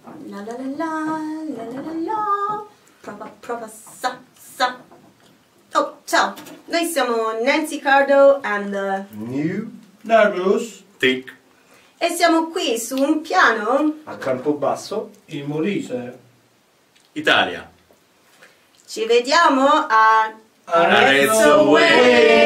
La la la la la la la. Prova sa. Oh, ciao. Noi siamo Nancy Cardo and New Nervous Tick e siamo qui su un piano. a Campobasso. in Molise. Italia. Ci vediamo a Arezzo Way.